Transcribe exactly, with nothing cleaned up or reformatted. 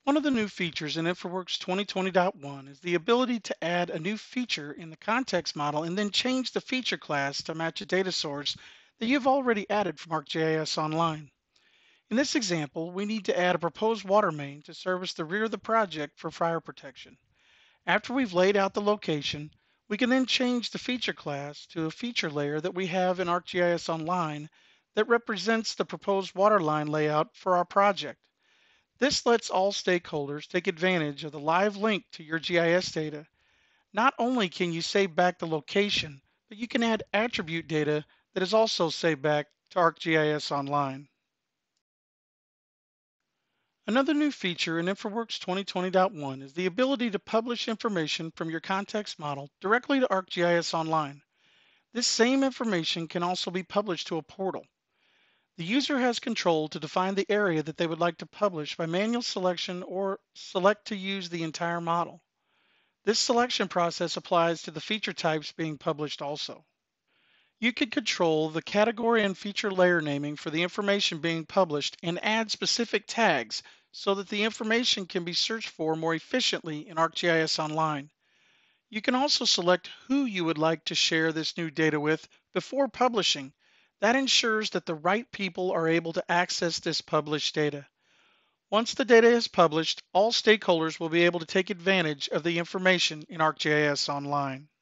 One of the new features in InfraWorks twenty twenty point one is the ability to add a new feature in the context model and then change the feature class to match a data source that you've already added from ArcGIS Online. In this example, we need to add a proposed water main to service the rear of the project for fire protection. After we've laid out the location, we can then change the feature class to a feature layer that we have in ArcGIS Online that represents the proposed water line layout for our project. This lets all stakeholders take advantage of the live link to your G I S data. Not only can you save back the location, but you can add attribute data that is also saved back to ArcGIS Online. Another new feature in InfraWorks twenty twenty point one is the ability to publish information from your context model directly to ArcGIS Online. This same information can also be published to a portal. The user has control to define the area that they would like to publish by manual selection or select to use the entire model. This selection process applies to the feature types being published also. You can control the category and feature layer naming for the information being published and add specific tags so that the information can be searched for more efficiently in ArcGIS Online. You can also select who you would like to share this new data with before publishing. That ensures that the right people are able to access this published data. Once the data is published, all stakeholders will be able to take advantage of the information in ArcGIS Online.